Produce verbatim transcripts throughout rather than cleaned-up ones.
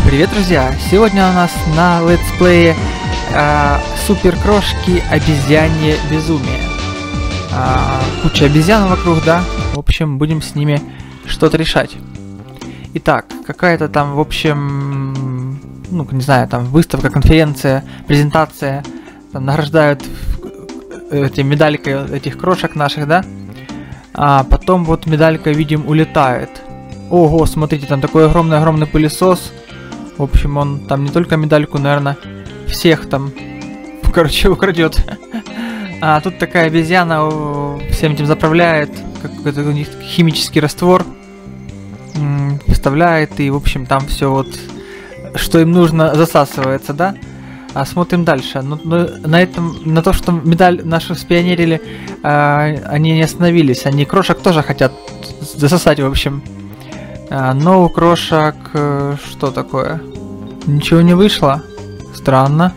Привет, друзья! Сегодня у нас на летсплее э, Супер Крошки Обезьянье Безумие. Э, куча обезьян вокруг, да? В общем, будем с ними что-то решать. Итак, какая-то там, в общем, ну, не знаю, там выставка, конференция, презентация. Там награждают эти медалькой этих крошек наших, да? А потом вот медалька, видим, улетает. Ого, смотрите, там такой огромный-огромный пылесос. В общем, он там не только медальку, наверное, всех там, короче, украдет. А тут такая обезьяна всем этим заправляет, какой-то у них химический раствор вставляет, и, в общем, там все вот, что им нужно, засасывается, да? А смотрим дальше. Но, но на этом, на то, что медаль нашу спионерили, а, они не остановились. Они крошек тоже хотят засосать, в общем. А, но у крошек э, что такое? Ничего не вышло. Странно.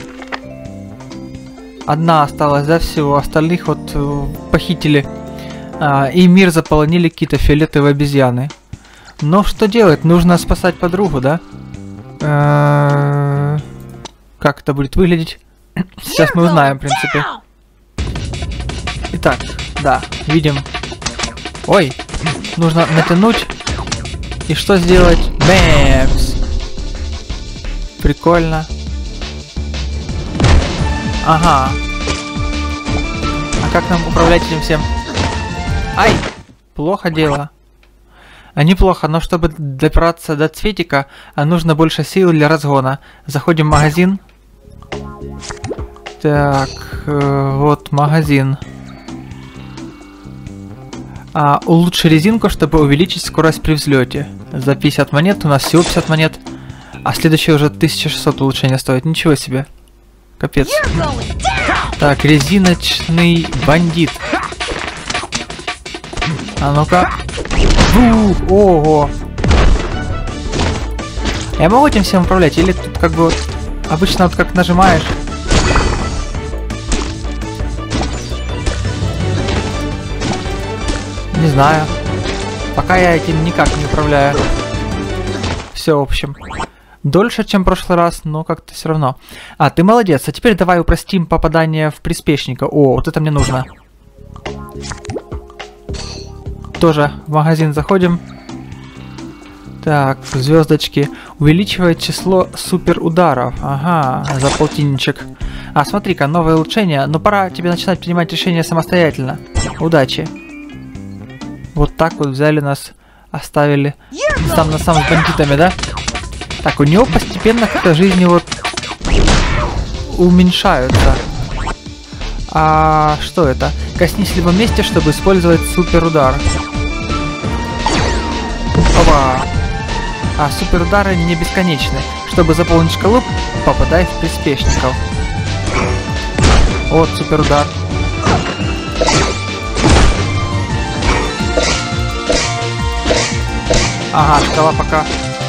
Одна осталась, да, всего. Остальных вот э, похитили. А, и мир заполонили какие-то фиолетовые обезьяны. Но что делать? Нужно спасать подругу, да? Э-э- как это будет выглядеть? Сейчас мы узнаем, в принципе. Итак, да, видим. Ой, нужно натянуть. И что сделать? Бэмс! Прикольно. Ага. А как нам управлять этим всем? Ай! Плохо дело. А неплохо, но чтобы добраться до цветика, нужно больше сил для разгона. Заходим в магазин. Так, э, вот магазин. А, улучши резинку, чтобы увеличить скорость при взлете. За пятьдесят монет, у нас всего пятьдесят монет. А следующее уже тысяча шестьсот улучшения стоит. Ничего себе. Капец. Так, резиночный бандит. А ну-ка. Ух, ого. Я могу этим всем управлять? Или тут как бы вот, обычно вот как нажимаешь? Не знаю. Пока я этим никак не управляю. Все, в общем. Дольше, чем в прошлый раз, но как-то все равно. А, ты молодец. А теперь давай упростим попадание в приспешника. О, вот это мне нужно. Тоже в магазин заходим. Так, звездочки. Увеличивает число супер ударов. Ага, за полтинничек. А, смотри-ка, новое улучшение. Но пора тебе начинать принимать решения самостоятельно. Удачи. Вот так вот взяли нас, оставили сам на сам с бандитами, да? Так, у него постепенно как-то жизни вот уменьшаются. А что это? Коснись в любом месте, чтобы использовать супер удар. Опа! А супер удары не бесконечны. Чтобы заполнить шкалу, попадай в приспешников. Вот супер удар. Ага, шкала пока.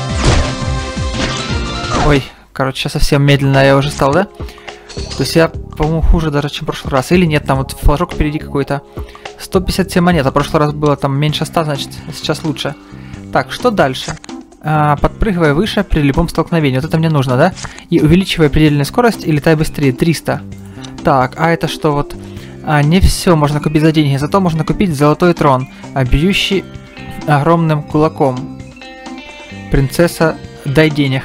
Ой, короче, сейчас совсем медленно я уже стал, да? То есть я, по-моему, хуже даже, чем в прошлый раз. Или нет, там вот флажок впереди какой-то. сто пятьдесят семь монет, а в прошлый раз было там меньше ста, значит, сейчас лучше. Так, что дальше? А, подпрыгивай выше при любом столкновении. Вот это мне нужно, да? И увеличивай предельную скорость и летай быстрее. триста. Так, а это что вот? А, не все можно купить за деньги, зато можно купить золотой трон, а бьющий огромным кулаком. Принцесса, дай денег.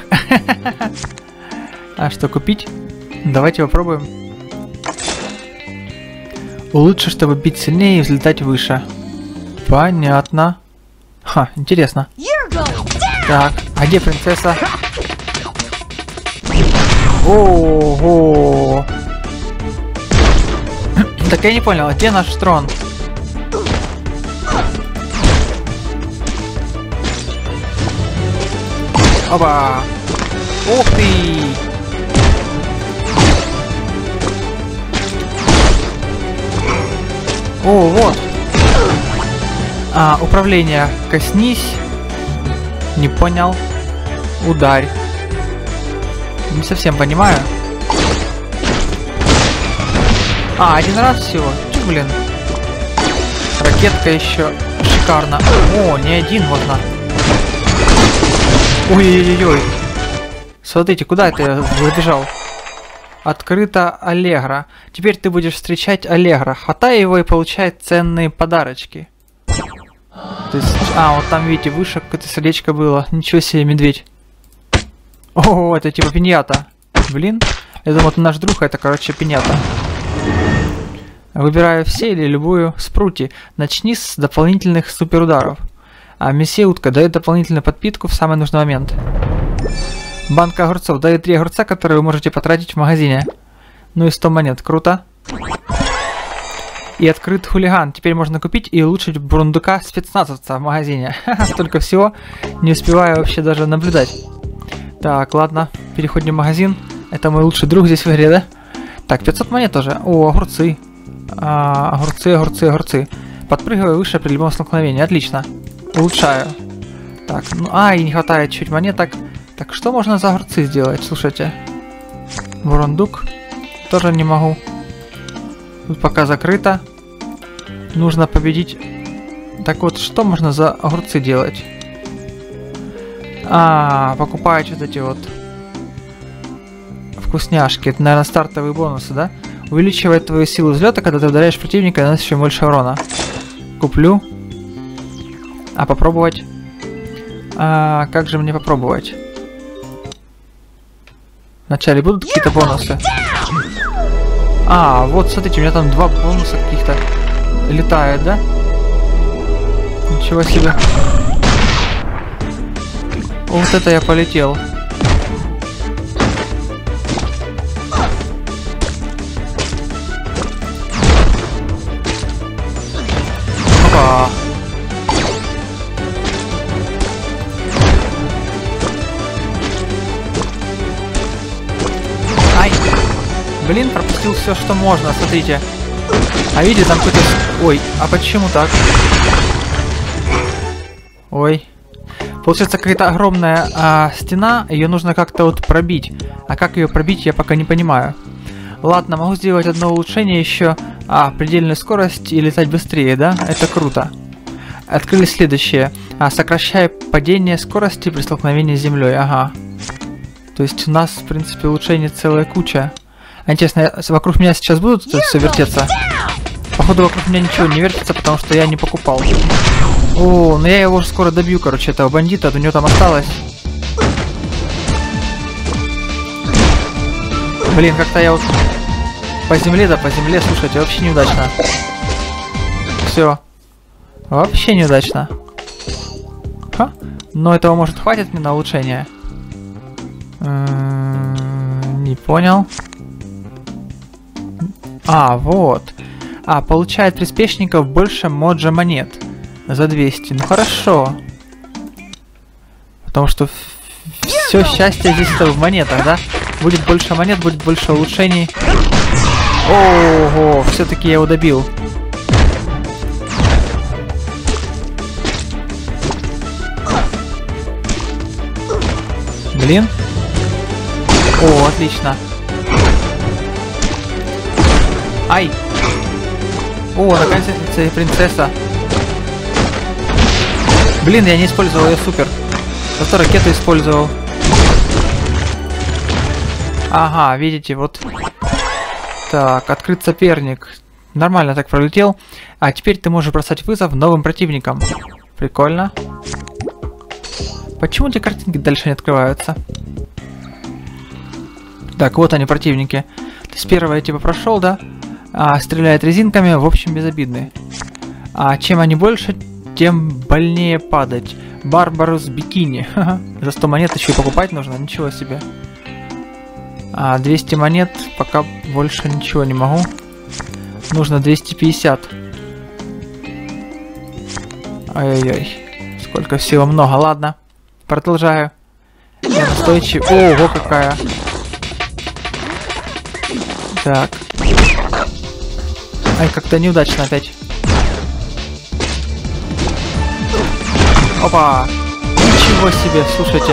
А что купить? Давайте попробуем. Лучше, чтобы бить сильнее и взлетать выше. Понятно. Ха, интересно. Так, а где принцесса? Ого! Так я не понял, а где наш трон? Опа! Ух ты! О, вот! А, управление. Коснись. Не понял. Ударь. Не совсем понимаю. А, один раз всего? Чё, блин? Ракетка еще. Шикарно. О, не один можно. Ой-ой-ой. Смотрите, куда это я забежал? Открыто Аллегро. Теперь ты будешь встречать Аллегро. Хватай его и получай ценные подарочки. То есть, а, вот там, видите, выше какое-то сердечко было. Ничего себе, медведь. О, это типа пиньята. Блин. Я думал, это наш друг, а это, короче, пиньята. Выбираю все или любую спрути. Начни с дополнительных суперударов. А месье утка дает дополнительную подпитку в самый нужный момент. Банка огурцов дает три огурца, которые вы можете потратить в магазине. Ну и сто монет. Круто. И открыт хулиган. Теперь можно купить и улучшить бурундука спецназовца в магазине. Столько всего. Не успеваю вообще даже наблюдать. Так, ладно. Переходим в магазин. Это мой лучший друг здесь в игре, да? Так, пятьсот монет тоже. О, огурцы. А, огурцы, огурцы, огурцы. Подпрыгиваю выше при любом столкновении. Отлично. Улучшаю. Так, ну, а, и не хватает чуть монеток. Так, что можно за огурцы сделать? Слушайте. Бурундук. Тоже не могу. Тут пока закрыто. Нужно победить. Так вот, что можно за огурцы делать? А, покупать вот эти вот вкусняшки. Это, наверное, стартовые бонусы, да? Увеличивает твою силу взлета, когда ты ударяешь противника и наносишь еще больше урона. Куплю. А попробовать? А, как же мне попробовать? Вначале будут какие-то бонусы? А, вот, смотрите, у меня там два бонуса каких-то летают, да? Ничего себе. Вот это я полетел. Опа. Ай. Блин, пропустил все, что можно, смотрите. А видите, там какой-то... Ой, а почему так? Ой. Получается какая-то огромная а, стена, ее нужно как-то вот пробить. А как ее пробить, я пока не понимаю. Ладно, могу сделать одно улучшение еще. А, предельную скорость и летать быстрее, да? Это круто. Открыли следующее. А, сокращая падение скорости при столкновении с землей. Ага. То есть у нас, в принципе, улучшений целая куча. А интересно, вокруг меня сейчас будут тут все вертеться? Походу, вокруг меня ничего не вертится, потому что я не покупал. О, ну я его уже скоро добью, короче, этого бандита, у него там осталось. Блин, как-то я вот по земле, да по земле, слушайте, вообще неудачно. Все. Вообще неудачно. Ха? Но этого, может, хватит мне на улучшение? М-м-м, не понял. А, вот. А, получает приспешников больше моджа монет. За двести. Ну хорошо. Потому что все счастье здесь в монетах, да? Будет больше монет, будет больше улучшений. Ого, все-таки я его добил. Блин. О, отлично. Ай. О, наконец-то принцесса. Блин, я не использовал ее супер. Зато ракету использовал. Ага, видите, вот. Так, открыт соперник. Нормально так пролетел. А теперь ты можешь бросать вызов новым противникам. Прикольно. Почему эти картинки дальше не открываются? Так, вот они, противники. То есть первое я типа прошел, да? А, стреляет резинками, в общем, безобидные. А чем они больше, тем больнее падать. Барбарус бикини. За сто монет еще и покупать нужно, ничего себе. А, двести монет, пока больше ничего не могу. Нужно двести пятьдесят. Ой-ой-ой. Сколько всего много, ладно. Продолжаю. Я настойчив. Ого, какая. Так. Ай, как-то неудачно опять. Опа! Ничего себе, слушайте.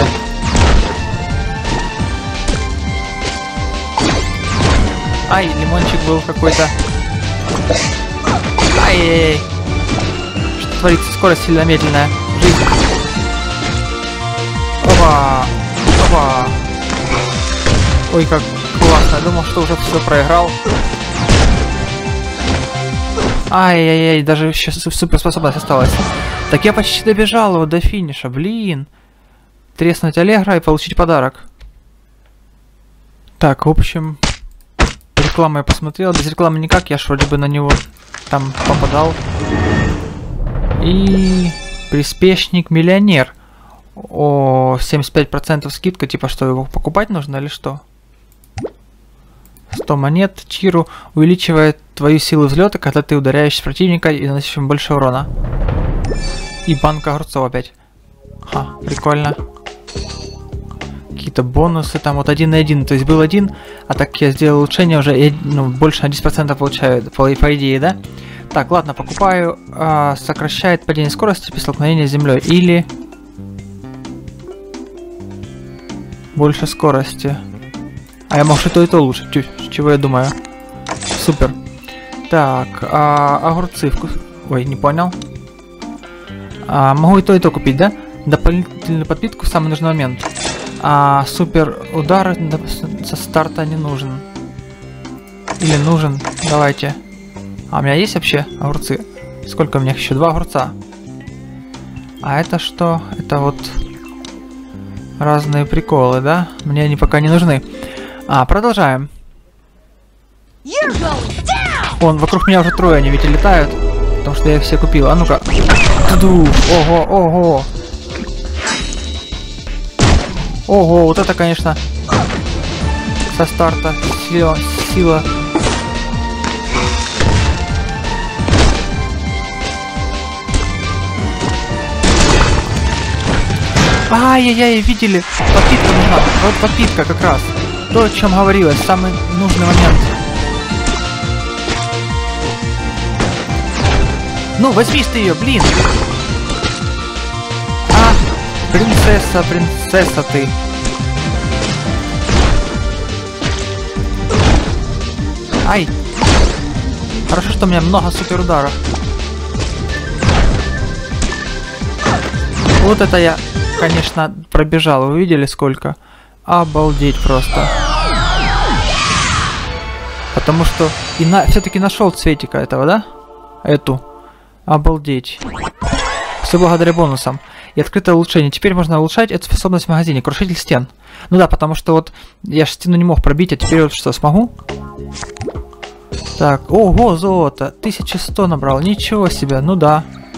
Ай, лимончик был какой-то. Ай-яй-яй. Что творится? Скорость сильно медленная. Жизнь. Опа! Опа! Ой, как классно. Я думал, что уже все проиграл. Ай-яй-яй, даже еще суперспособность осталась. Так я почти добежал его до финиша, блин. Треснуть Аллегро и получить подарок. Так, в общем, рекламу я посмотрел. Без рекламы никак, я ж вроде бы на него там попадал. И приспешник-миллионер. О, семьдесят пять процентов скидка, типа что, его покупать нужно или что? сто монет. Чиру увеличивает твою силу взлета, когда ты ударяешь противника и наносишь ему больше урона. И банка огурцов опять. Ха, прикольно. Какие-то бонусы там, вот один на один, то есть был один, а так я сделал улучшение уже, я, ну, больше на десять процентов получаю, по, по идее, да? Так, ладно, покупаю, а, сокращает падение скорости при столкновении с землей, или больше скорости. А я может и то, и то лучше, Чуть, чего я думаю. Супер. Так, а, огурцы вкус... Ой, не понял. А, могу и то, и то купить, да? Дополнительную подпитку в самый нужный момент. А супер удар со старта не нужен. Или нужен? Давайте. А у меня есть вообще огурцы? Сколько у меня? Еще два огурца. А это что? Это вот разные приколы, да? Мне они пока не нужны. А, продолжаем. Вон, вокруг меня уже трое, они ведь и летают. Потому что я их все купил. А ну-ка. Ого, ого. Ого, вот это, конечно, со старта сила. сила. Ай-яй-яй, видели? Подпитка нужна. Вот подпитка как раз. То, о чем говорилось, самый нужный момент. Ну, возьми ты ее, блин! А, принцесса, принцесса ты. Ай! Хорошо, что у меня много супер ударов. Вот это я, конечно, пробежал. Вы видели сколько? Обалдеть просто. Потому что и на... все-таки нашел цветика этого, да? Эту. Обалдеть. Все благодаря бонусам. И открытое улучшение. Теперь можно улучшать эту способность в магазине. Крушитель стен. Ну да, потому что вот я же стену не мог пробить, а теперь вот что, смогу? Так, ого, золото. тысяча сто набрал. Ничего себе, ну да.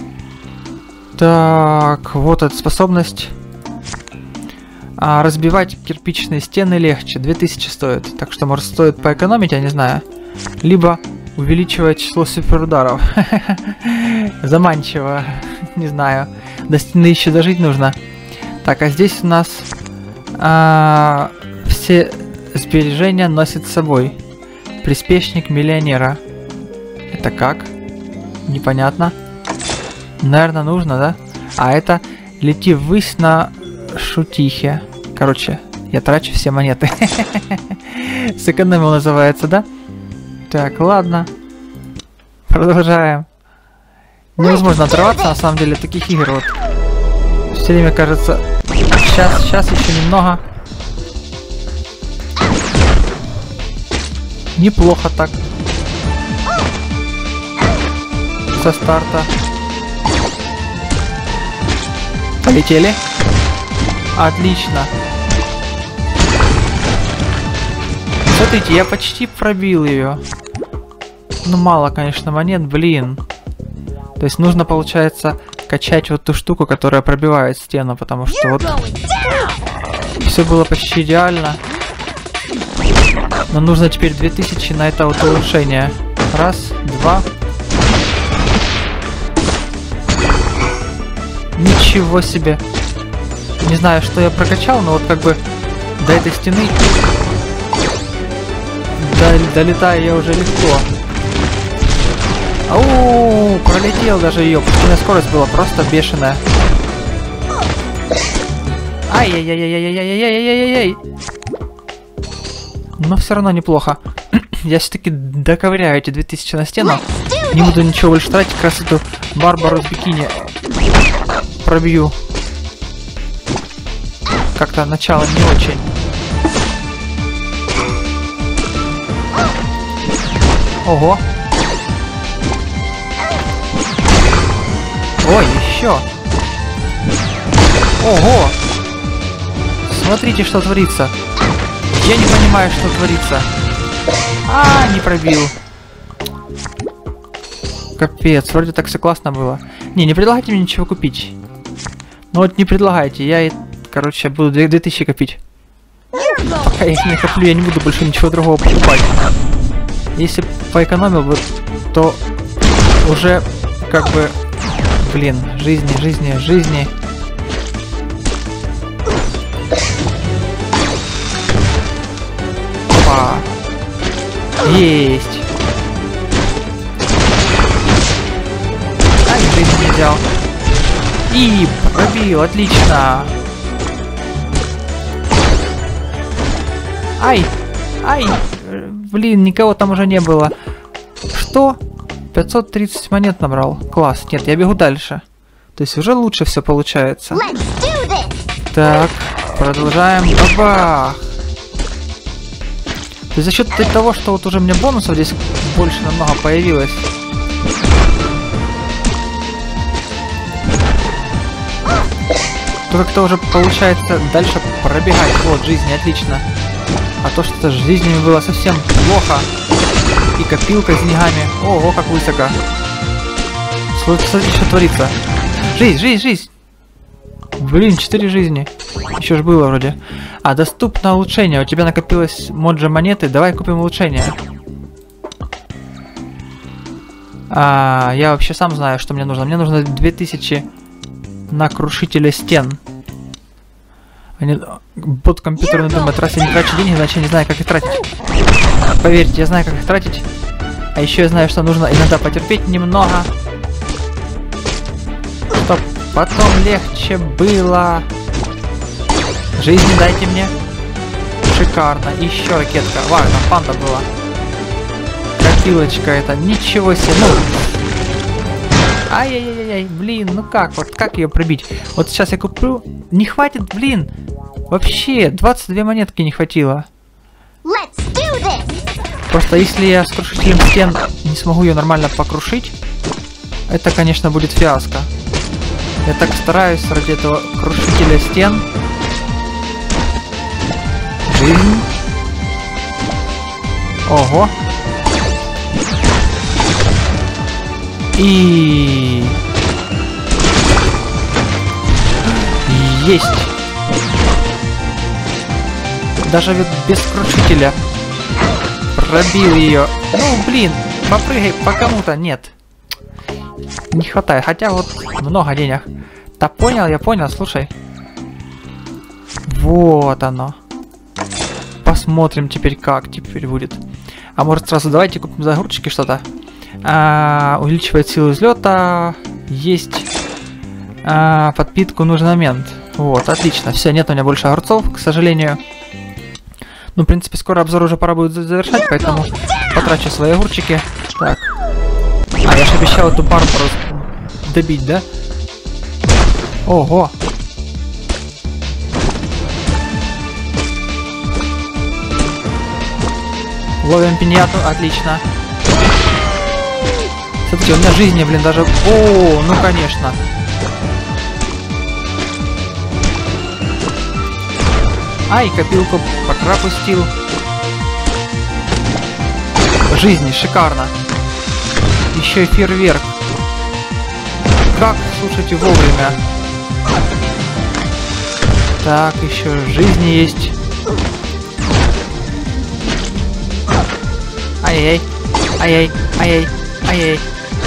Так, вот эта способность. А, разбивать кирпичные стены легче. две тысячи стоит. Так что, может, стоит поэкономить, я не знаю. Либо увеличивать число суперударов. Заманчиво. Не знаю. До стены еще дожить нужно. Так, а здесь у нас а, все сбережения носит с собой. Приспешник миллионера. Это как? Непонятно. Наверное, нужно, да? А это лети ввысь на шутихе. Короче, я трачу все монеты. Сэкономил называется, да? Так, ладно. Продолжаем. Невозможно оторваться, на самом деле, таких игр вот. Все время кажется... Сейчас, сейчас еще немного. Неплохо так. Со старта. Полетели. Отлично. Смотрите, я почти пробил ее. Ну, мало, конечно, монет, блин. То есть нужно, получается, качать вот ту штуку, которая пробивает стену, потому что вот... Все было почти идеально. Но нужно теперь две тысячи на это вот улучшение. Раз, два. Ничего себе. Не знаю, что я прокачал, но вот как бы до этой стены до, долетаю я уже легко. Ау, пролетел даже ее, потому что у меня скорость была просто бешеная. Ай-яй-яй-яй-яй-яй-яй-яй-яй-яй. Но все равно неплохо. Я все-таки доковыряю эти две тысячи на стену. Не буду ничего больше тратить, как раз эту Барбару в бикини пробью. Как-то начало не очень. Ого. Ой, еще. Ого. Смотрите, что творится. Я не понимаю, что творится. А, не пробил. Капец, вроде так все классно было. Не, не предлагайте мне ничего купить. Ну вот не предлагайте, я, короче, буду две тысячи копить. Пока я их не коплю, я не буду больше ничего другого покупать. Если поэкономил бы, то уже как бы... Блин, жизни, жизни, жизни. Опа. Есть. Ай, жизни не взял. И пробил, отлично. Ай, ай, блин, никого там уже не было. Что? пятьсот тридцать монет набрал. Класс. Нет, я бегу дальше. То есть уже лучше все получается. Так, продолжаем. Бабах. То есть за счет того, что вот уже у меня бонусов здесь больше намного появилось. То как-то уже получается дальше пробегать. Вот, жизнь, отлично. А то что-то с жизнями было совсем плохо. И копилка с деньгами. Ого, как высоко. Смотрите, что творится. Жизнь, жизнь, жизнь. Блин, четыре жизни. Еще ж было вроде. А, доступно улучшение. У тебя накопилось моджа монеты. Давай купим улучшение. А, я вообще сам знаю, что мне нужно. Мне нужно две тысячи на крушителя стен. Они... Бот компьютерный думает, раз я не трачу деньги, значит я не знаю, как их тратить. Поверьте, я знаю, как их тратить. А еще я знаю, что нужно иногда потерпеть немного. Чтоб потом легче было. Жизни дайте мне. Шикарно. Еще ракетка. Вау, там панда была. Копилочка это. Ничего себе. Ну. Ай-яй-яй-яй. Блин, ну как? Вот как ее пробить? Вот сейчас я куплю. Не хватит, блин. Вообще, двадцать две монетки не хватило. Просто если я с крушителем стен не смогу ее нормально покрушить, это, конечно, будет фиаско. Я так стараюсь ради этого крушителя стен. Жизнь. Ого. И... Есть. Даже вот без крушителя пробил ее. Ну, блин, попрыгай по кому-то. Нет. Не хватает. Хотя вот много денег. Да понял, я понял, слушай. Вот оно. Посмотрим теперь, как теперь будет. А может сразу давайте купим за огурчики что-то. А, увеличивает силу взлета. Есть а, подпитку нужный момент. Вот, отлично. Все, нет у меня больше огурцов, к сожалению. Ну, в принципе, скоро обзор уже пора будет завершать, поэтому потрачу свои огурчики. Так. А, я же обещал эту барбару добить, да? Ого! Ловим пиньяту, отлично. Смотрите, у меня жизни, блин, даже... О, ну конечно. Ай, копилку пропустил. Жизни, шикарно. Еще и фейерверк. Как, слушайте, вовремя. Так, еще жизни есть. Ай-яй, ай-яй, ай-яй, ай-яй.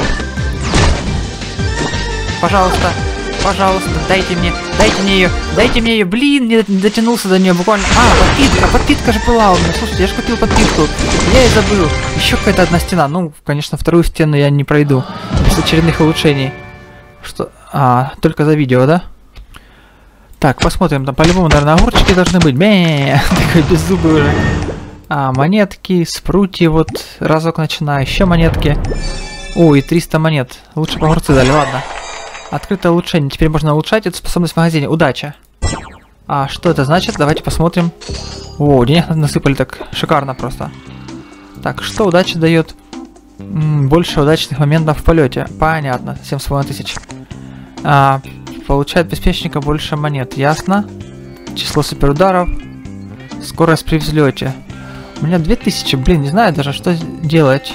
Пожалуйста, пожалуйста, дайте мне, дайте мне ее, дайте мне ее. Блин, не дотянулся до нее буквально. А, подпитка, подпитка же была у меня. Слушайте, я же купил подпитку. Я и забыл. Еще какая-то одна стена. Ну, конечно, вторую стену я не пройду. Без очередных улучшений. Что? А, только за видео, да? Так, посмотрим. Там по-любому, наверное, огурчики должны быть. Бе, такой беззубый уже. А, монетки, спрути, вот разок начинаю. Еще монетки. Ой, триста монет. Лучше по огурцы дали, ладно. Открытое улучшение. Теперь можно улучшать эту способность в магазине. Удача. А что это значит? Давайте посмотрим. О, денег насыпали так шикарно просто. Так, что удача дает? М, больше удачных моментов в полете. Понятно. семь с половиной тысяч. А, получает беспечника больше монет. Ясно. Число суперударов. Скорость при взлете. У меня две тысячи. Блин, не знаю даже, что делать.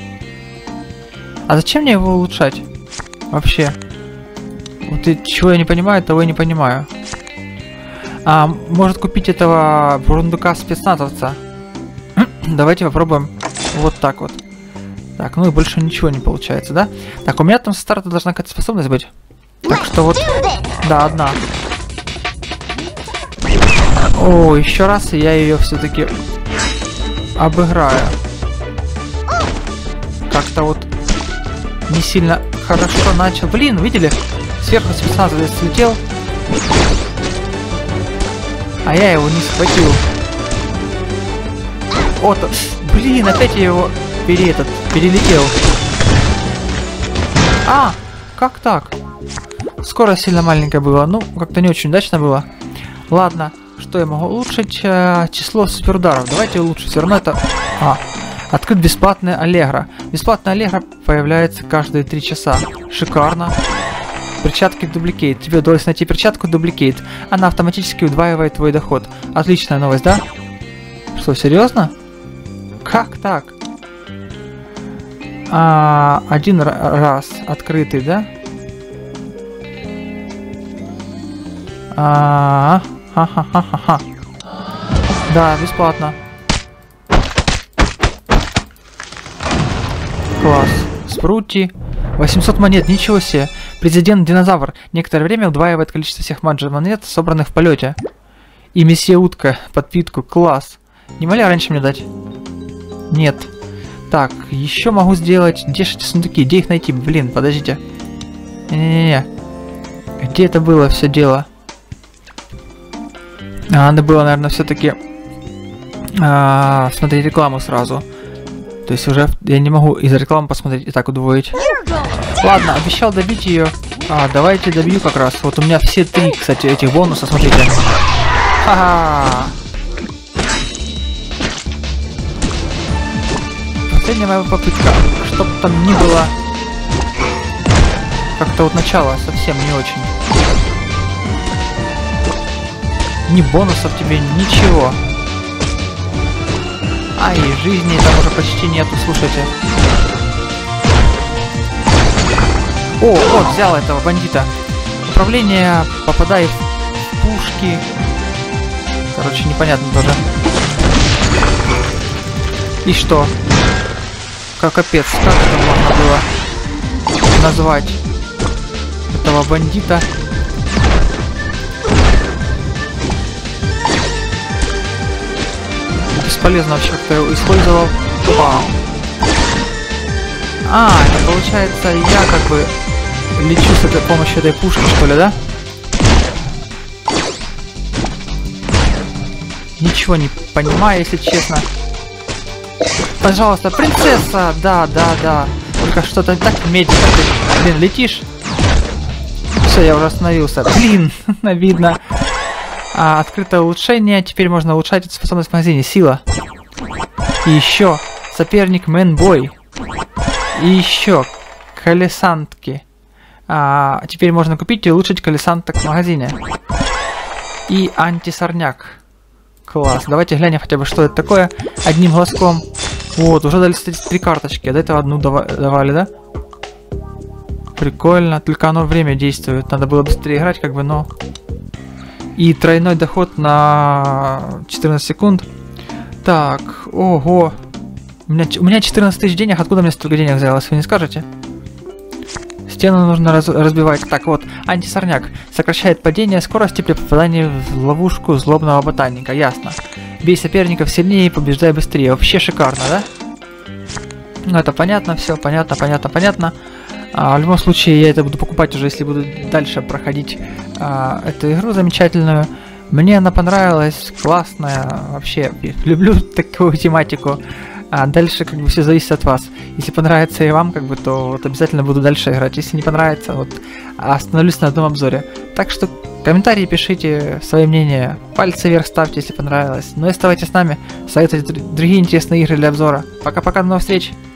А зачем мне его улучшать? Вообще. Вот и чего я не понимаю, того я не понимаю. А, может купить этого бурундука спецназовца. Давайте попробуем вот так вот. Так, ну и больше ничего не получается, да? Так, у меня там со старта должна какая-то способность быть. Так что вот... Да, одна. О, еще раз, и я ее все-таки обыграю. Как-то вот не сильно хорошо начал. Блин, видели? Сверху спецназовец слетел. А я его не схватил. Вот, блин, опять я его пере этот, перелетел. А, как так? Скорость сильно маленькая была. Ну, как-то не очень удачно было. Ладно, что я могу улучшить? Э, число суперударов. Давайте улучшить. Все равно это... А, открыт бесплатный Аллегро. Бесплатный Аллегро появляется каждые три часа. Шикарно. Перчатки дубликейт. Тебе удалось найти перчатку дубликейт. Она автоматически удваивает твой доход. Отличная новость, да? Что, серьезно? Как так? А, один раз открытый, да? А, ха-ха-ха-ха-ха. Да, бесплатно. Класс. Спрути. восемьсот монет, ничего себе. Президент Динозавр некоторое время удваивает количество всех монет, собранных в полете. И месье Утка, подпитку, класс. Не могли раньше мне дать? Нет. Так, еще могу сделать... Где же эти сундуки? Где их найти? Блин, подождите. Не-не-не. Где это было все дело? А, надо было, наверное, все-таки а, смотреть рекламу сразу. То есть уже я не могу из рекламы посмотреть и так удвоить. Ладно, обещал добить ее. А, давайте добью как раз. Вот у меня все три, кстати, этих бонуса, смотрите. Ха-ха! Последняя моя попытка. Чтоб там ни было. Как-то вот начало совсем не очень. Ни бонусов тебе, ничего. Ай, жизни там уже почти нету, слушайте. О, вот, взял этого бандита. Управление, попадает в пушки. Короче, непонятно тоже. И что? Как капец, как это можно было назвать этого бандита? Бесполезно вообще, кто его использовал. Вау. А, это получается я как бы лечу с этой помощью этой пушки, что ли, да? Ничего не понимаю, если честно. Пожалуйста, принцесса! Да, да, да. Только что-то так медленно ты, блин, летишь. Все, я уже остановился. Блин, видно. А, открытое улучшение. Теперь можно улучшать эту способность в магазине. Сила. И еще соперник Мэнбой. И еще колесантки. А, теперь можно купить и улучшить колесанток в магазине. И антисорняк. Класс. Давайте глянем хотя бы, что это такое. Одним глазком. Вот, уже дали, кстати, три карточки. До этого одну дава давали, да? Прикольно. Только оно время действует. Надо было быстрее играть, как бы, но... И тройной доход на четырнадцать секунд. Так, ого. У меня, у меня четырнадцать тысяч денег. Откуда мне столько денег взялось, вы не скажете? Стену нужно раз, разбивать. Так вот, антисорняк. Сокращает падение скорости при попадании в ловушку злобного ботаника. Ясно. Бей соперников сильнее и побеждай быстрее. Вообще шикарно, да? Ну, это понятно, все понятно, понятно, понятно. А, в любом случае, я это буду покупать уже, если буду дальше проходить а, эту игру замечательную. Мне она понравилась, классная, вообще, люблю такую тематику. А дальше, как бы, все зависит от вас. Если понравится и вам, как бы, то вот обязательно буду дальше играть. Если не понравится, вот, остановлюсь на одном обзоре. Так что комментарии пишите, свое мнение, пальцы вверх ставьте, если понравилось. Ну и оставайтесь с нами, советуйте другие интересные игры для обзора. Пока-пока, до новых встреч!